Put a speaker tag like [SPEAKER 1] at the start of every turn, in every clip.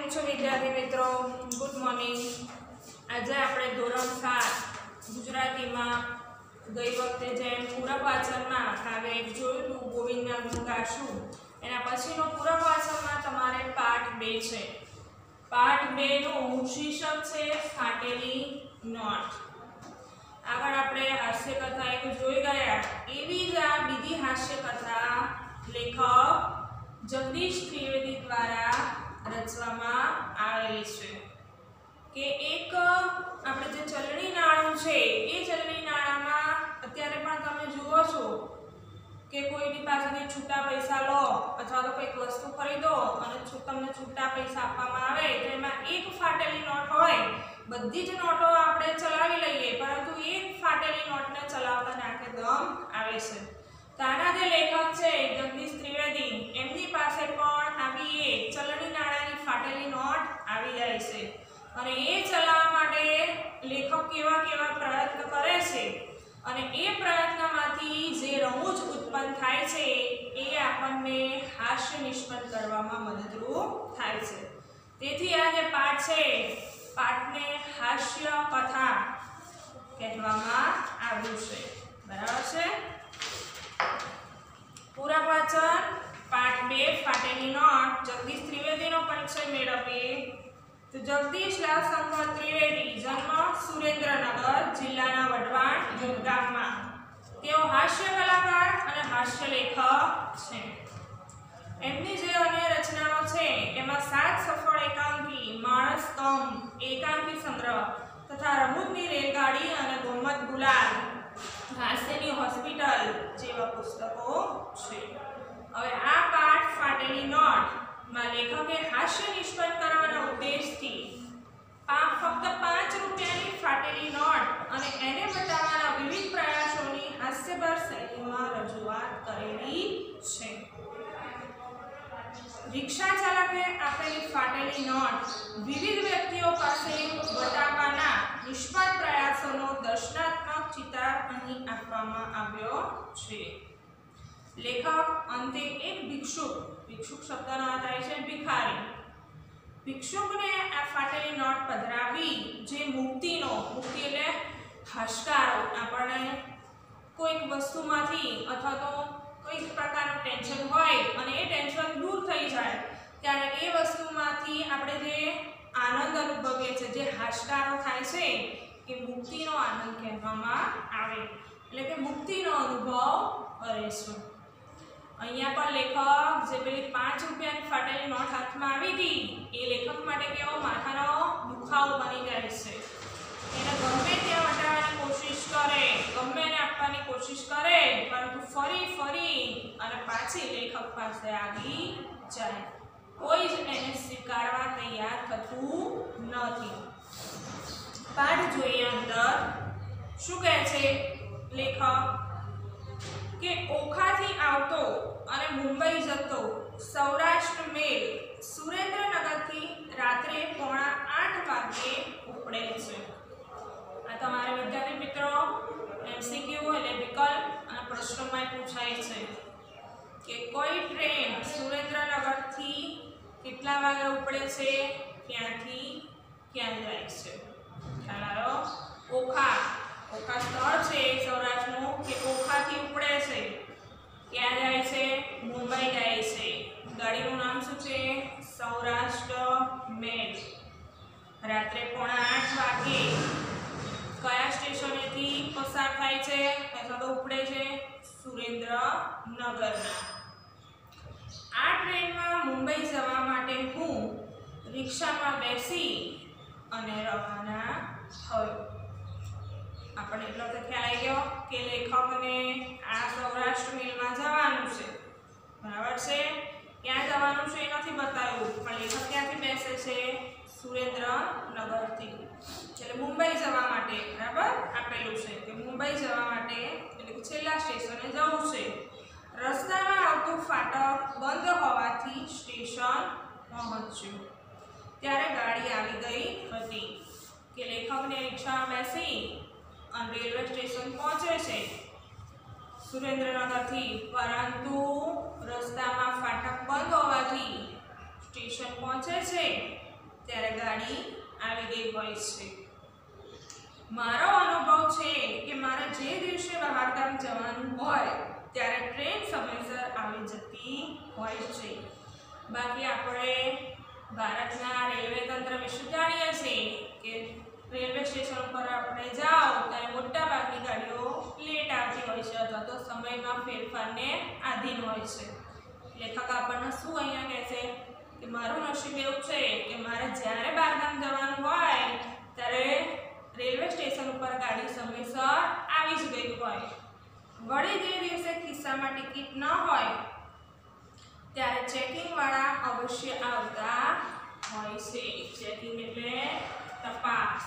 [SPEAKER 1] કેમ છો વિદ્યાર્થી મિત્રો? Good morning. આજે આપણે ધોરણ 7 ગુજરાતીમાં ગઈ વખતે જેમ પૂરક વાચનમાં કાવ્ય એક જોયું હતું ગોવિંદના ગુણ ગાશું, એના પછીનો પૂરક વાચનમાં તમારે પાઠ 2 છે। પાઠ 2 નું શીર્ષક છે ફાટેલી નોટ। આગળ આપણે હાસ્ય કથા એક જોઈ ગયા, એવી જ આ બીજી હાસ્ય કથા લેખક જગદીશ ત્રિવેદી દ્વારા રચવામાં આવેલી છે કે એક આપણે જે ચલણી નાણું છે એ ચલણી નાણામાં અત્યારે પણ તમે જુઓ છો કે કોઈની પાસેથી છૂટા પૈસા લો અથવા તો કોઈક વસ્તુ ખરીદો અને તમને છૂટા પૈસા આપવામાં આવે તો એમાં એક ફાટેલી નોટ હોય। બધી જ નોટો આપણે ચલાવી લઈએ પરંતુ એક ફાટેલી નોટને ચલાવતા નાકે દમ આવે છે। તાના જે લેખક છે જગદીશ ત્રિવેદી એમની પાસે પણ આવી એક ચલણી નાણાની ફાટેલી નોટ આવી જાય છે અને એ ચલાવવા માટે લેખક કેવા પ્રયત્ન કરે છે અને એ પ્રયત્નમાંથી જે રમૂજ ઉત્પન્ન થાય છે એ આપણને હાસ્ય નિષ્પન્ન કરવામાં મદદરૂપ થાય છે। તેથી આ જે પાઠ છે પાઠને હાસ્ય કથા કહેવામાં આવ્યું છે। બરાબર છે। પૂરક વાચન પાઠ 2 ફાટેલી નોટ। જગદીશ ત્રિવેદીનો પરિચય મેળવીએ તો જગદીશલાલ શંકર ત્રિવેદી જન્મ સુરેન્દ્રનગર જિલ્લાના વઢવાણ ગામમાં। તેઓ હાસ્ય કલાકાર અને હાસ્ય લેખક છે। એમની જે અન્ય રચનાઓ છે એમાં 7 સફળ એકાંકી, માણસ કમ, એકાંકી સંગ્રહ તથા રમૂજની રેલગાડી અને ગોમત ગુલાલ, હાસ્યની હોસ્પિટલ જેવા પુસ્તકો છે। હવે આ પાઠ ફાટેલી નોટ માં લેખકે હાસ્ય નિષ્પન્ન કરવાના ઉદ્દેશથી ફક્ત 5 રૂપિયાની ફાટેલી નોટ અને એને બતાવવાના વિવિધ પ્રયાસોની હાસ્યભર શૈલીમાં રજૂઆત કરેલી છે। રિક્ષા ચાલકે આપેલી ફાટેલી નોટ વિવિધ વ્યક્તિઓ પાસે બતાવવાના નિષ્ફળ પ્રયાસોનો દર્શનાત્મક ચિતાર અહીં આપવામાં આવ્યો છે। લેખક અંતે એક ભિક્ષુક શબ્દનો અર્થ થાય છે ભિખારી, ભિક્ષુકને આ ફાટેલી નોટ પધરાવી જે મુક્તિ એટલે હાશકારો, આપણને કોઈક વસ્તુમાંથી અથવા તો કોઈક પ્રકારનું ટેન્શન હોય અને એ ટેન્શન દૂર થઈ જાય ત્યારે એ વસ્તુમાંથી આપણે જે આનંદ અનુભવીએ છીએ, જે હાશકારો થાય છે એ મુક્તિનો આનંદ કહેવામાં આવે, એટલે કે મુક્તિનો અનુભવ કરે છે। અહીંયા પણ લેખક જે પેલી 5 રૂપિયાની ફાટેલી નોટ હાથમાં આવી હતી એ લેખક માટે કેવો માથાનો દુખાવો બની જાય છે। એને ગમે ત્યાં વટાવવાની કોશિશ કરે, ગમે એને આપવાની કોશિશ કરે પરંતુ ફરી અને પાછી લેખક પાસે આવી જાય, કોઈ જ એને સ્વીકારવા તૈયાર થતું નથી। પાઠ જોઈએ અંદર શું કહે છે લેખક કે ઓખાથી આવતો અને મુંબઈ જતો સૌરાષ્ટ્ર મેલ સુરેન્દ્રનગરથી રાત્રે 7:45 વાગે ઉપડે છે। આ તમારે વિદ્યાર્થી મિત્રો એમસીક્યુ એટલે વિકલ્પ અને પ્રશ્નોમાં પૂછાય છે કે કોઈ ટ્રેન સુરેન્દ્રનગરથી કેટલા વાગે ઉપડે છે, ક્યાંથી ક્યાં જાય છે। ખ્યાલ આવ્યો? ઓખા સ્થળ છે સૌરાષ્ટ્રનું કે ઓખાથી ઉપડે છે, ક્યાં જાય છે, મુંબઈ જાય છે। ગાડીનું નામ શું છે? સૌરાષ્ટ્ર મેલ। રાત્રે 7:45 વાગે કયા સ્ટેશનેથી પસાર થાય છે અથવા તો ઉપડે છે? સુરેન્દ્રનગરના। આ ટ્રેનમાં મુંબઈ જવા માટે હું રિક્ષામાં બેસી અને રવાના થયો। આપણે એટલો તો ખ્યાલ આવી ગયો કે લેખકને આ સૌરાષ્ટ્ર મેલમાં જવાનું છે। બરાબર છે? ક્યાં જવાનું છે એ નથી બતાવ્યું પણ લેખક ક્યાંથી બેસે છે? સુરેન્દ્રનગરથી, એટલે મુંબઈ જવા માટે બરાબર આપેલું છે કે મુંબઈ જવા માટે એટલે કે છેલ્લા સ્ટેશને જવું છે। રસ્તામાં આવતું ફાટક બંધ હોવાથી સ્ટેશન પહોંચ્યું ત્યારે ગાડી આવી ગઈ હતી કે લેખકને રિક્ષામાં બેસી અને રેલવે સ્ટેશન પહોંચે છે સુરેન્દ્રનગરથી, પરંતુ રસ્તામાં ફાટક બંધ હોવાથી સ્ટેશન પહોંચે છે ત્યારે ગાડી આવી ગઈ હોય છે. મારો અનુભવ છે કે મારે જે દિવસે બહારગામ જવાનું હોય ત્યારે ટ્રેન સમયસર આવી જતી હોય છે. બાકી આપણે ભારતના રેલવે તંત્ર વિશે જાણીએ છીએ કે રેલવે સ્ટેશન પર આપણે જાઓ ત્યારે મોટા ભાગની ગાડીઓ લેટ આવતી હોય છે અથવા તો સમયમાં ફેરફારને આધીન હોય છે. લેખક આપણને શું અહીંયા કહે છે કે મારું નસીબ એવું છે કે મારે જ્યારે બહારગામ જવાનું હોય ત્યારે રેલવે સ્ટેશન ઉપર ગાડી સમયસર આવી જ ગઈ હોય. વળી જે દિવસે ખિસ્સામાં ટિકિટ ન હોય ત્યારે ચેકિંગ વાળા અવશ્ય આવતા હોય છે. ચેકિંગ એટલે તપાસ.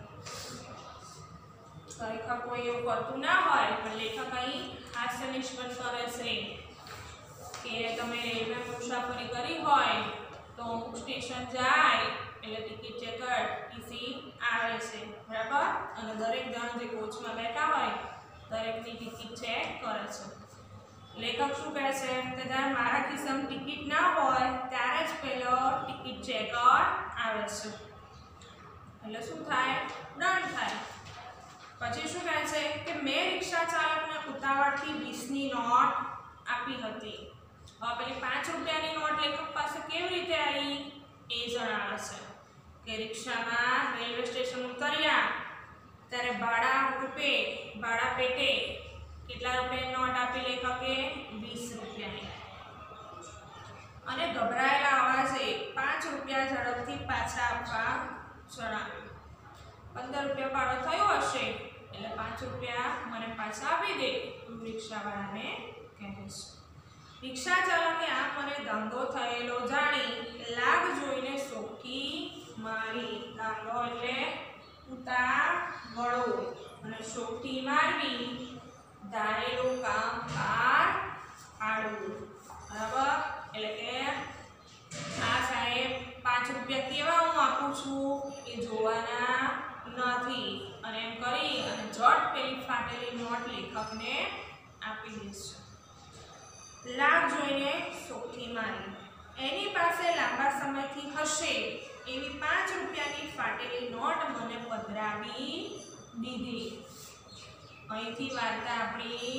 [SPEAKER 1] ખરેખર કોઈ એવું કરતું ના હોય પણ લેખક અહીં હાસ્ય નિષ્પન્ન કરે છે કે તમે રેલવે મુસાફરી કરી હોય તો સ્ટેશન જાય એટલે ટિકિટ ચેકર ટીસી આવે છે, બરાબર, અને દરેક જણ જે કોચમાં બેઠા હોય દરેકની ટિકિટ ચેક કરે છે. લેખક શું કહે છે કે જ્યારે મારા ખિસ્સામાં ટિકિટ ના હોય ત્યારે જ પેલો ટિકિટ ચેકર આવે છે. એટલે શું થાય? દંડ થાય. પછી શું કહે છે કે મેં રિક્ષા ચાલકને ઉતાવળથી 20ની નોટ આપી હતી. હવે પેલી 5 રૂપિયાની નોટ લેખક પાસે કેવી રીતે આવી એ જણાવે છે કે રિક્ષામાં રેલવે સ્ટેશન ઉતર્યા ત્યારે ભાડા પેટે કેટલા રૂપિયાની નોટ આપી લેખકે? 20 રૂપિયાની. અને ગભરાયેલા અવાજે 5 રૂપિયા ઝડપથી પાછા આપવા જણાવ્યું. 15 રૂપિયા ભાડું થયું હશે એટલે 5 રૂપિયા મને પાછા આપી દે એવું રિક્ષાવાળાને કહે છે. રિક્ષા ચાલકે આ મને ધંધો થયેલો જાણી લાગ જોઈને સોકી મારી. ધંધો એટલે ઉતાવળો અને સોટી મારવી ધારેલું કામ પાર પાડવું, બરાબર. એટલે કે આ સાહેબ 5 રૂપિયા કેવા હું આપું છું એ જોવાના નથી અને એમ કરી અને જટ પેલી ફાટેલી નોટ લેખકને આપી દેશે. લાગ જોઈને સોટી મારી. એની પાસે લાંબા સમયથી હશે એવી 5 રૂપિયાની ફાટેલી નોટ મને પધરાવી દીધી. અહીંથી વાર્તા આપણી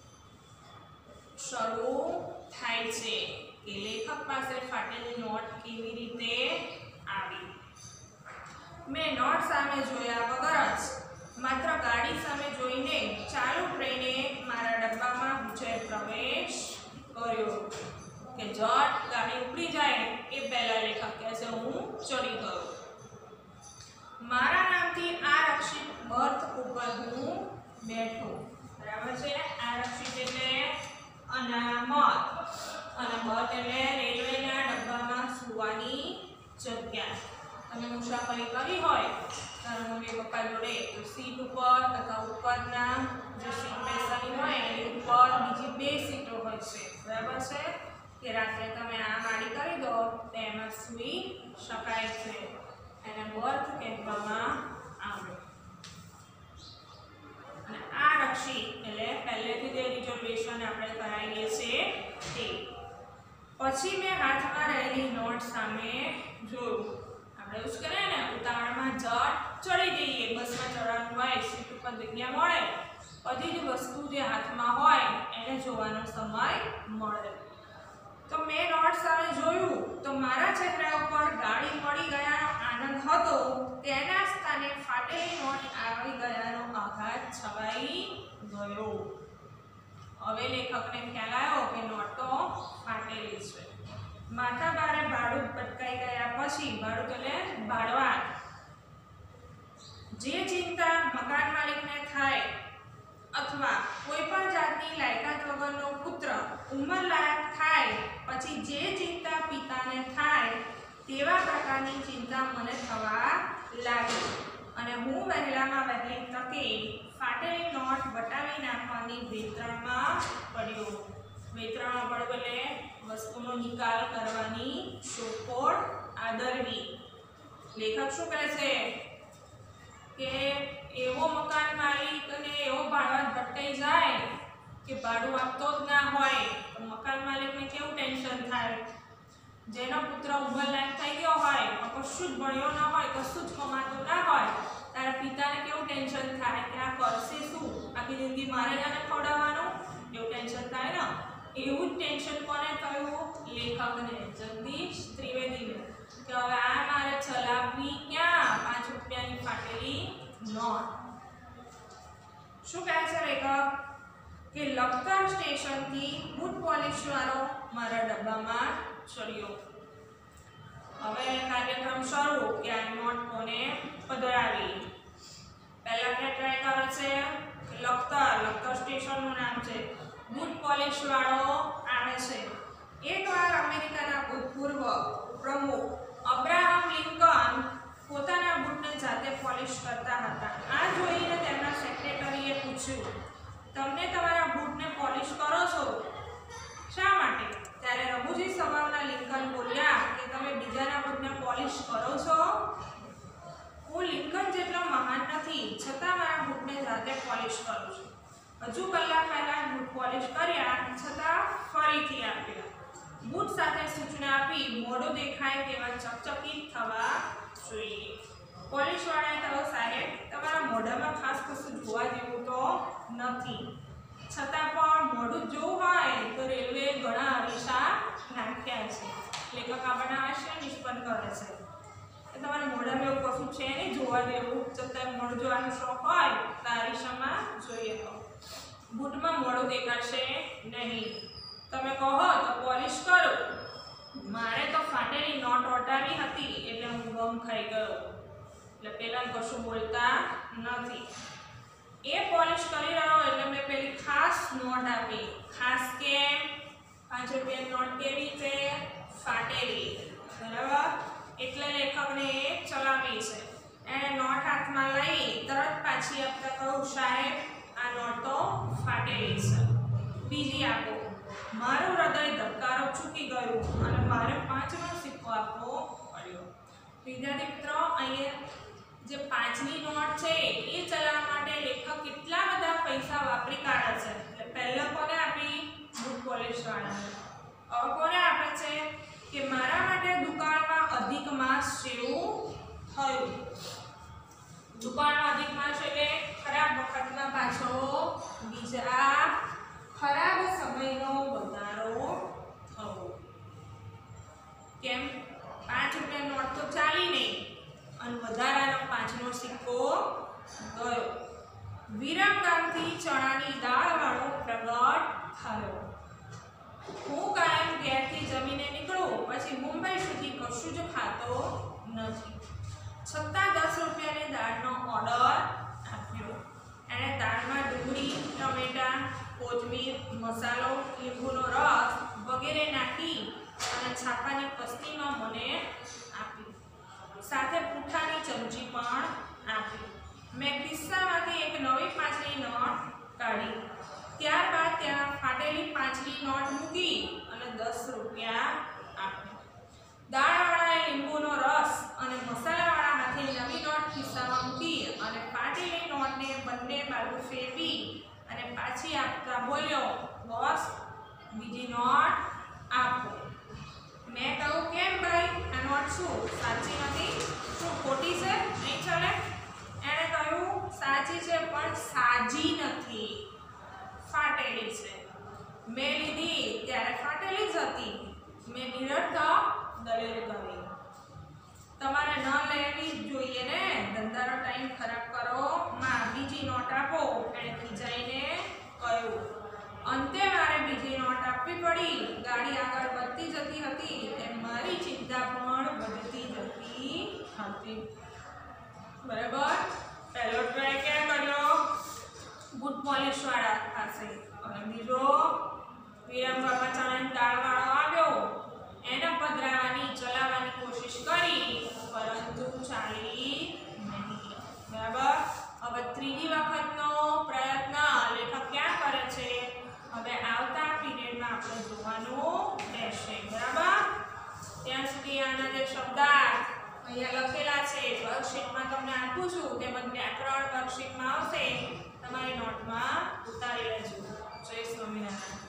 [SPEAKER 1] શરૂ થાય છે કે લેખક પાસે ફાટેલી નોટ કેવી રીતે આવી. મેં નોટ સામે જોયા વગર જ માત્ર ગાડી સામે જોઈને ચાલુ ટ્રેને મારા ડબ્બામાં વિજય પ્રવેશ કર્યો કે જટ ગાડી ઉપડી જાય એ પહેલા લેખક કહે છે હું ચડી ગયો. મારા નામથી આરક્ષિત બર્થ ઉપર હું બેઠો, બરાબર છે. આરક્ષિત એટલે અનામત અને બર્થ એટલે રેલવેના ડબ્બામાં સુવાની જગ્યા. તમે મુસાફરી કરી હોય ત્યારે મમ્મી પપ્પા જોડે તો સીટ ઉપર તથા ઉપરના જે સીટ બેસવાની હોય એની ઉપર બીજી 2 સીટો હોય છે, બરાબર છે, કે રાત્રે તમે આ માડી કરી દો તેમાં સૂઈ શકાય છે. એને બર્થ કહેવામાં આવે. અને આરક્ષિત એટલે પહેલેથી જે રિઝર્વેશન આપણે કરાવીએ છીએ તે. પછી મેં હાથમાં રહેલી નોટ સામે જોયું. આપણે એવું જ કરીએ ને, ઉતાવળમાં જટ ચડી જઈએ. બસમાં ચડવાનું હોય, સીટ ઉપર જગ્યા મળે, બધી જ વસ્તુ જે હાથમાં હોય એને જોવાનો સમય મળે. તો મેં નોટ સામે જોયું તો મારા ચહેરા ઉપર ગાડી મળી ગયાનો આનંદ હતો, તેના સ્થાને ફાટેલી નોટ આવી ગયાનો આઘાત છવાઈ ગયો. હવે લેખકને ખ્યાલ આવ્યો કે નોટ તો ફાટેલી છે. માથા ભારે ભાડું પટકાઈ ગયા પછી, ભાડું એટલે ભાડવાન, જે ચિંતા મકાન માલિકને થાય અથવા કોઈ પણ જાતની લાયકાત વગરનો પુત્ર ઉંમરલાયક થાય પછી જે ચિંતા પિતાને થાય તેવા પ્રકારની ચિંતા મને થવા લાગી અને હું વહેલામાં વહેલી તકે ફાટેલી નોટ વટાવી નાખવાની વેતરણમાં પડ્યો. વેતરણમાં પડ્યો એટલે વસ્તુનો નિકાલ કરવાની શોધખોળ આદરવી. લેખક શું કહે છે કે એવો મકાન માલિક અને એવો ભાડવાન ભટકાઈ જાય કે ભાડું આપતો જ ના હોય તો મકાન માલિકને કેવું ટેન્શન થાય. જેનો પુત્ર ઉંમરલાયક થઈ ગયો હોય કશું જ ભણ્યો ના હોય, કશું જ કમાતો ના હોય, તારા પિતાને કેવું ટેન્શન થાય કે આ કરશે શું, આખી જિંદગી મારે આને ખવડાવવાનું, એવું ટેન્શન થાય ને. એવું જ ટેન્શન કોને થયું? લેખકને, જગદીશ ત્રિવેદીને, કે હવે આ મારે ચલાવવી ક્યાં 5 રૂપિયાની ફાટેલી નોટ. શું કહે છે લેખક? કે લખતર સ્ટેશનથી બૂટ પોલિશ વાળો મારા ડબ્બામાં ચડ્યો. હવે કાર્યક્રમ શરૂ કે આ નોટ કોને પધરાવી. પહેલા કે ટ્રાય કરે છે લખતર સ્ટેશનનું નામ છે, બૂટ પોલિશ વાળો આવે છે. એકવાર અમેરિકાના ભૂતપૂર્વ પ્રમુખ અબ્રાહમ લિંકન પોતાના બૂટને જાતે પોલિશ કરતા હતા. આ જોઈને તેમના સેક્રેટરીએ પૂછ્યું, તમને તમારા બૂટને પોલિશ કરો છો, શા માટે? ત્યારે રઘુજી સવારના લિંકન બોલ્યા કે તમે બીજાના બૂટને પોલિશ કરો છો? હું લિંકન જેટલો મહાન નથી, છતાં મારા બૂટને જાતે પોલિશ કરું છું. હજુ કલાક પહેલા બૂટ પોલિશ કર્યા, છતાં ફરીથી આપ્યા. બૂટ સાથે સૂચના આપી મોઢું દેખાય તેવા ચકચકિત થવા જોઈએ. પોલિશવાળાએ કહ્યું, સાહેબ તમારા મોઢામાં ખાસ કશું જોવા જેવું તો નથી, છતાં પણ મોઢું જોવું હોય તો રેલવે ઘણા અરીસા નાખ્યા છે. લેખક આપણને હાસ્ય નિષ્પન્ન કરે છે કે તમારા મોઢામાં એવું કશું છે નહીં જોવા જેવું, છતાં મોઢું જોવાનો શોખ હોય તો અરીસામાં જોઈએ તો બૂટમાં મોઢું દેખાશે નહીં. તમે કહો તો પોલિશ કરો. મારે તો ફાટેલી નોટ ઓટાવી હતી એટલે હું ગમ ખાઈ ગયો. એટલે પેલા કશું બોલતા નથી. એ પોલિશ કરી રહ્યો એટલે મેં પેલી ખાસ નોટ આપી. ખાસ કેમ? 5 રૂપિયાની નોટ કેવી છે? ફાટેલી. બરાબર? એટલે લેખકને એ ચલાવી છે. એણે નોટ હાથમાં લઈ તરત પાછી આપતા કહ્યું, સાહેબ આ નોટ તો ફાટેલી છે, બીજી આપો. મારું હૃદય ધબકારો ચૂકી ગયું અને મારે 5નો સિક્કો આપવો પડ્યો. વિદ્યાર્થી મિત્રો, અહીંયા જે 5ની નોટ છે એ ચલાવવા માટે લેખક કેટલા બધા પૈસા વાપરી કાઢે છે. એટલે પહેલા કોને આપી? બૂટ પોલિશ વાળાને. હવે કોને આપે છે? કે મારા માટે દુકાળમાં અધિક માસ જેવું થયું. દુકાળમાં અધિક માસ એટલે ખરાબ વખતમાં પાછો બીજા ખરાબ સમયનો વધારો થવો. કેમ? 5 રૂપિયાની નોટ તો ચાલી નહીં અને વધારાનો 5નો સિક્કો ગયો. વિરમગામથી ચણાની દાળવાળો પ્રગટ થયો. હું કાયમ ઘેરથી જમીને નીકળું પછી મુંબઈ સુધી કશું જ ખાતો નથી, છતાં 10 રૂપિયાની દાળનો ઓર્ડર આપ્યો. એણે દાળમાં ડુંગળી, ટમેટા, કોથમીર, મસાલો, લીંબુનો રસ વગેરે નાખી અને છાપાની પસ્તીમાં મને આપી. સાથે પૂઠાની ચમચી પણ આપી. મેં ખિસ્સામાંથી એક નવી 5ની નોટ કાઢી. ત્યારબાદ ત્યાં ફાટેલી 5ની નોટ મૂકી અને 10 રૂપિયા આપ્યા. દાળવાળાએ લીંબુનો રસ અને મસાલાવાળા હાથે નવી નોટ ખિસ્સામાં મૂકી અને ફાટેલી નોટને બંને બાજુ ફેરવી અને પાછી આપતા બોલ્યો, બોસ બીજી નોટ આપો. મેં કહ્યું, કેમ ભાઈ, આ નોટ શું સાચી નથી? શું ખોટી છે? નહીં ચાલે? એણે કહ્યું, સાચી છે પણ સાજી નથી, ફાટેલી છે. મેં લીધી ત્યારે ફાટેલી જ હતી. મેં નિરર્થક દલીલ કરી. તમારે ન લેવી જ જોઈએ ને, ધંધાનો ટાઈમ ખરાબ કરો માં, બીજી નોટ આપો, એણે ખીજાઈને કહ્યું. અંતે મારે બીજી નોટ આપવી પડી. ગાડી આગળ વધતી જતી હતી તેમ મારી ચિંતા પણ વધતી જતી હતી. બરાબર? પહેલો ટ્રાય ક્યાં કર્યો? બૂટ પોલિશ વાળા પાસે. અને બીજો વિરમગામમાં ચણાની દાળવાળો આવ્યો, એને પધરાવવાની ચલાવવાની કોશિશ કરી પરંતુ ચાલી નહીં. બરાબર? હવે ત્રીજી વખતનો પ્રયત્ન લેખક ક્યાં કરે છે? હવે આવતા પીરિયડમાં આપણે જોવાનું રહેશે. બરાબર? ત્યાં સુધી આના જે શબ્દાર્થ અહીંયા લખેલા છે વર્કશીટમાં તમને આપું છું, તેમજ વ્યાકરણ વર્કશીટમાં આવશે, તમારી નોટમાં ઉતારી લેજો. જય સ્વામિનારાયણ.